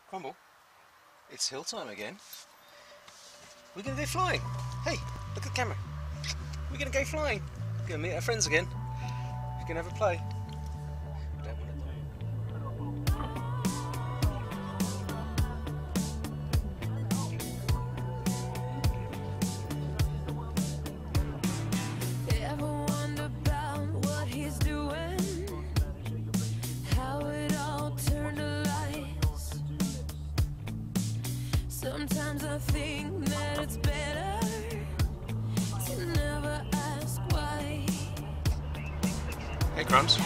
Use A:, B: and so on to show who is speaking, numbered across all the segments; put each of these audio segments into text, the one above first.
A: Crumble, it's hill time again. We're going to go flying. Hey, look at the camera. We're going to go flying. We're going to meet our friends again. We're going to have a play. We don't want it though.
B: Sometimes I think that it's better to never ask why.
A: Hey, Crumbs.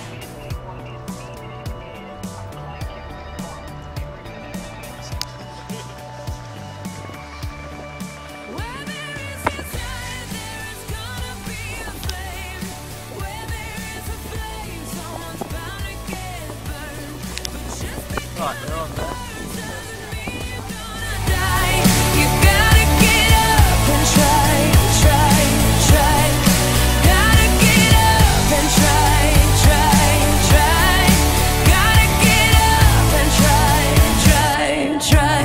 B: Where there is a desire, there is gonna be a flame. Where there is a flame, someone's bound to get burned. But just because
A: Right, they're on there.
B: doesn't mean you're gonna die. You gotta get up and try, try, try. Gotta get up and try, try, try. Gotta get up and try, try, try.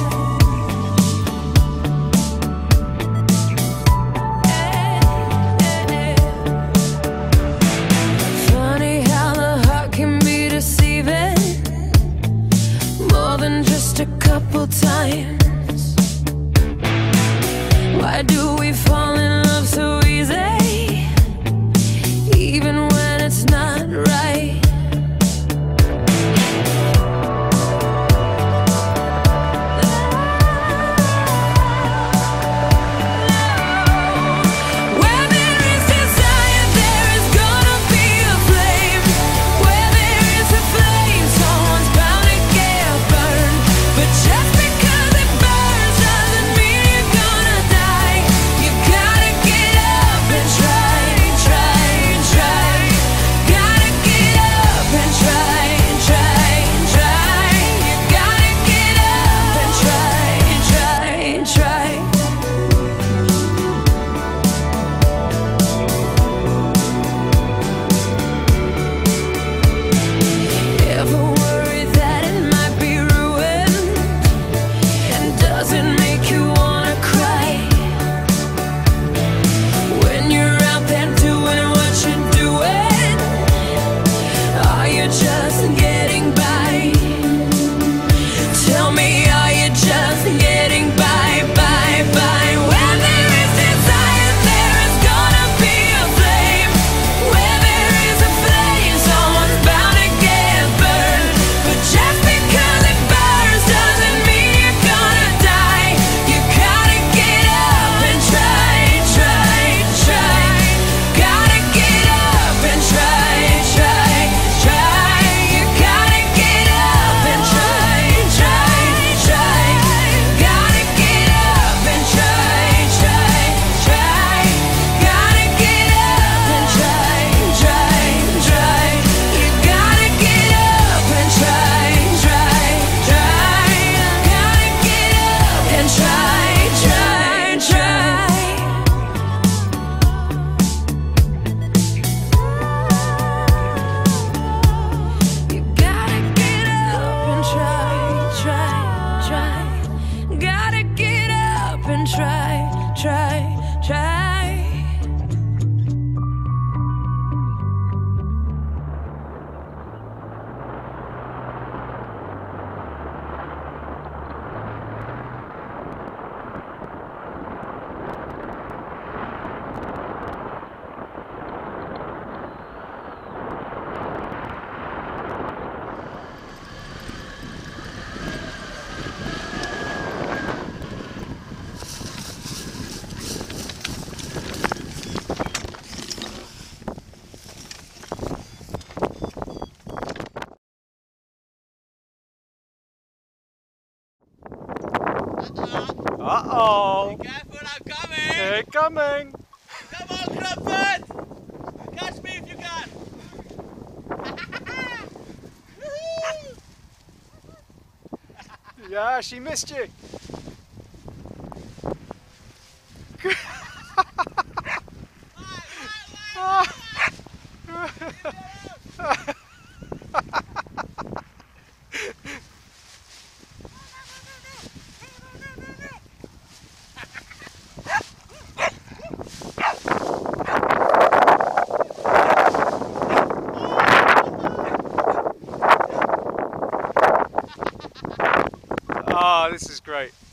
B: Funny how the heart can be deceiving, more than just a couple times. Why do we fall in love so easy, even when it's not right? Where there is desire, there is gonna be a flame. Where there is a flame, someone's bound to get burned. But just because it burns doesn't mean you're gonna die. You gotta get up and try, try, try. Gotta get up and try, try, try. You gotta get up and try, try, try. Ever worry that it might be ruined, and does it make you wanna cry? When you're out there doing what you're doing, are you just getting by? Tell me, are you just getting by, by, by? Where there is desire, there is gonna be a flame. Where there is a flame, someone's bound to get burned. But just because it burns doesn't mean you're gonna die. You gotta get up and try, try, try. Gotta get up and try, try, try. You gotta get up and try, try, try. Gotta get up and try, try, try. Gotta get up and try, try, try. You gotta get up and try, try, try. Gotta get up and try, try, try. You gotta get up and try, try, try. Gotta get up and try, try, try.
A: Uh-oh.
C: Careful, I'm coming!
A: They're coming.
C: Come on, Crumpet! Catch me if you can!
A: Yeah, she missed you. Oh, this is great.